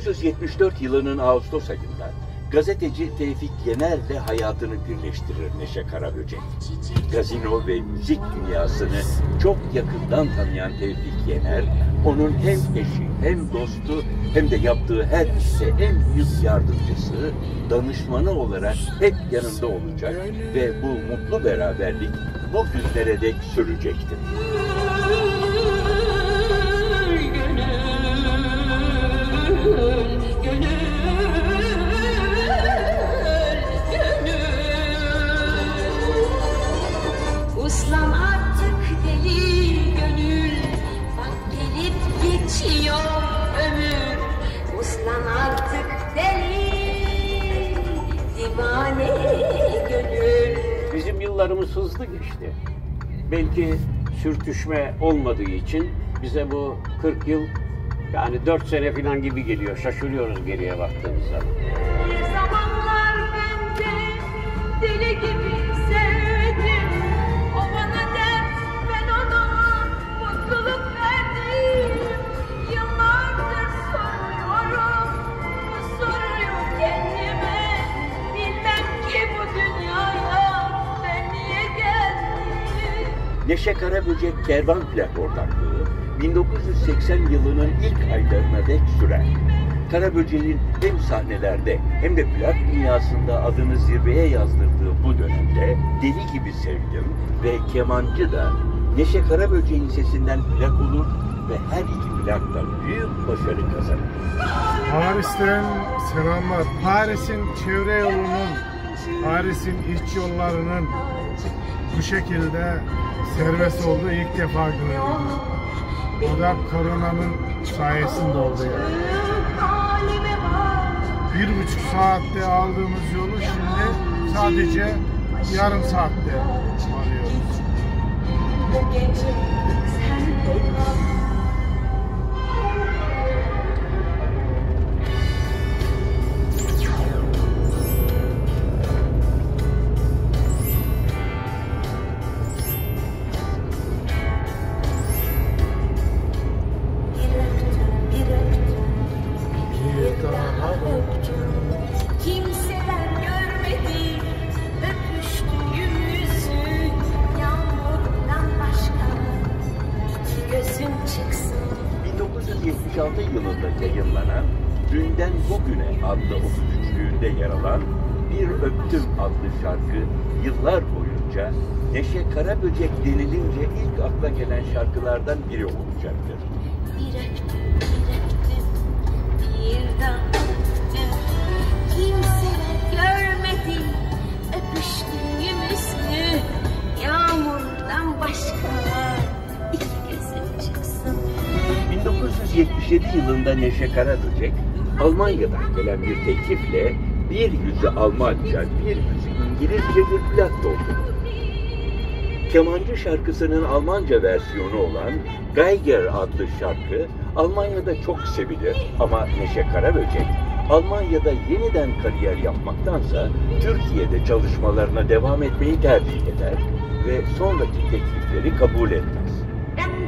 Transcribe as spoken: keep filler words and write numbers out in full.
dokuz yüz yetmiş dört yılının Ağustos ayında gazeteci Tevfik Yener'le hayatını birleştirir Neşe Karaböcek. Gazino ve müzik dünyasını çok yakından tanıyan Tevfik Yener, onun hem eşi hem dostu hem de yaptığı her işte en büyük yardımcısı, danışmanı olarak hep yanında olacak ve bu mutlu beraberlik bu günlere dek sürecektir. Uslan artık deli gönül, bak gelip geçiyor ömür. Uslan artık deli, divane gönül. Bizim yıllarımız hızlı geçti. Belki sürtüşme olmadığı için bize bu kırk yıl, yani dört sene falan gibi geliyor. Şaşırıyoruz geriye baktığımız zaman. Bir zamanlar ben de deli gibi sevdim. O bana dert, ben ona mutluluk verdim. Yıllardır soruyorum bu soruyu kendime. Bilmem ki bu dünyaya ben niye geldim. Neşe Karaböcek Kervan Plak ortaklığı bin dokuz yüz seksen yılının ilk aylarına dek sürer. Karaböcek'in hem sahnelerde hem de plak dünyasında adını zirveye yazdırdığı bu dönemde Deli Gibi Sevdim ve Kemancı da Neşe Karaböcek'in sesinden plak olur ve her iki plak da büyük başarı kazanır. Paris'ten selamlar. Paris'in çevre yolunun, Paris'in iç yollarının bu şekilde serbest olduğu ilk defa gördüm. O da koronanın sayesinde oldu yani. Bir buçuk saatte aldığımız yolu şimdi sadece yarım saatte alıyoruz. Kimseler görmedi öpüştüğümüzü, yağmurdan başka iki gözüm çıksın. bin dokuz yüz yetmiş altı yılında yayınlanan Dünden Bugüne adlı otuz üçlüğünde yer alan Bir Öptüm adlı şarkı yıllar boyunca Neşe Karaböcek denilince ilk akla gelen şarkılardan biri olacaktır. Bir öptüm, bir öptüm, bir daha öptüm. Kimseler görmedi öpüştüğümüzü, yağmurdan başka iki gözüm çıksın. bin dokuz yüz yetmiş yedi yılında Neşe Karaböcek, Almanya'dan gelen bir teklifle bir yüzü Almanca, bir yüzü İngilizce bir plak doldurdu. Kemancı şarkısının Almanca versiyonu olan Geiger adlı şarkı Almanya'da çok sevilir ama Neşe Karaböcek Almanya'da yeniden kariyer yapmaktansa Türkiye'de çalışmalarına devam etmeyi tercih eder ve sonraki teklifleri kabul etmez.